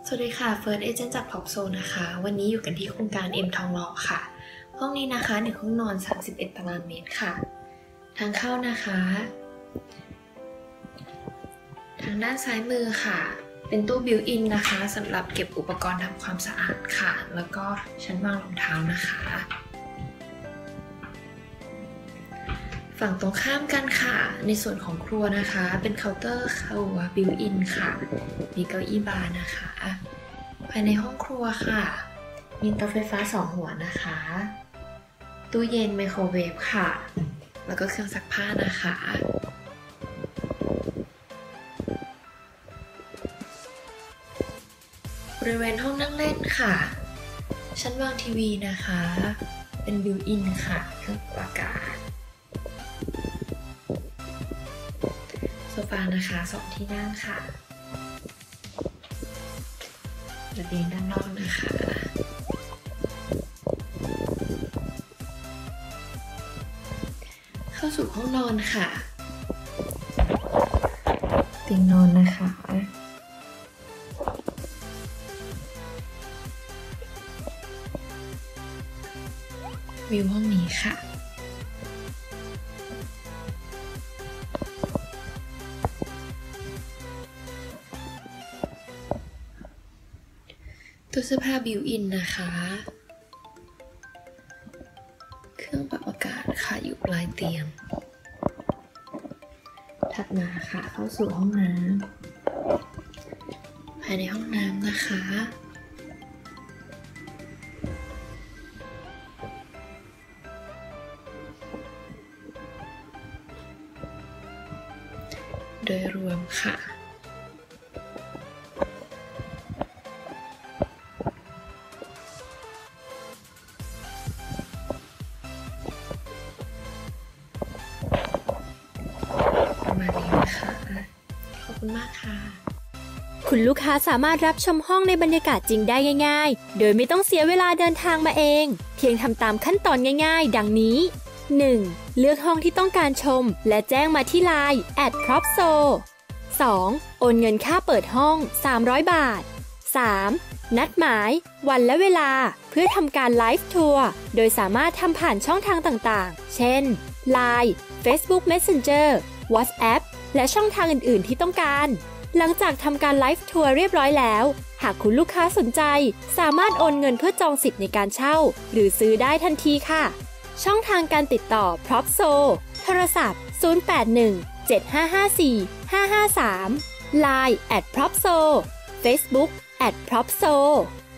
สวัสดีค่ะเฟิร์สเอเจนต์จาก Pop Zone นะคะวันนี้อยู่กันที่โครงการ M ทองหล่อค่ะห้องนี้นะคะ1ห้องนอน31ตารางเมตรค่ะทางเข้านะคะทางด้านซ้ายมือค่ะเป็นตู้บิวอินนะคะสำหรับเก็บอุปกรณ์ทำความสะอาดค่ะแล้วก็ชั้นวางรองเท้านะคะฝั่งตรงข้ามกันค่ะในส่วนของครัวนะคะเป็นเคาน์เตอร์ครัวบิวอินค่ะมีเก้าอี้บาร์นะคะภายในห้องครัวค่ะมีเตาไฟฟ้า2หัวนะคะตู้เย็นไมโครเวฟค่ะแล้วก็เครื่องซักผ้านะคะบริเวณห้องนั่งเล่นค่ะชั้นวางทีวีนะคะเป็นบิวอินค่ะเครื่องปรับอากาศโซฟานะคะ2ที่นั่งค่ะระเบียงด้านนอกนะคะเข้าสู่ห้องนอนค่ะเตียงนอนนะคะวิวห้องนี้ค่ะตู้เสื้อผ้าบิวอินนะคะเครื่องปรับอากาศค่ะอยู่ปลายเตียงถัดมาค่ะเข้าสู่ห้องน้ำภายในห้องน้ำนะคะโดยรวมค่ะประมาณนี้นะคะขอบคุณมากค่ะคุณลูกค้าสามารถรับชมห้องในบรรยากาศจริงได้ง่ายๆโดยไม่ต้องเสียเวลาเดินทางมาเองเพียงทำตามขั้นตอนง่ายๆดังนี้ 1. เลือกห้องที่ต้องการชมและแจ้งมาที่ LINE @propso 2. โอนเงินค่าเปิดห้อง300 บาท 3. นัดหมายวันและเวลาเพื่อทำการไลฟ์ทัวร์โดยสามารถทำผ่านช่องทางต่างๆเช่น LINE Facebook Messenger WhatsApp และช่องทางอื่นๆที่ต้องการหลังจากทำการไลฟ์ทัวร์เรียบร้อยแล้วหากคุณลูกค้าสนใจสามารถโอนเงินเพื่อจองสิทธิ์ในการเช่าหรือซื้อได้ทันทีค่ะช่องทางการติดต่อ Propso โทรศัพท์081 7554 553 LINE @propso Facebook @propso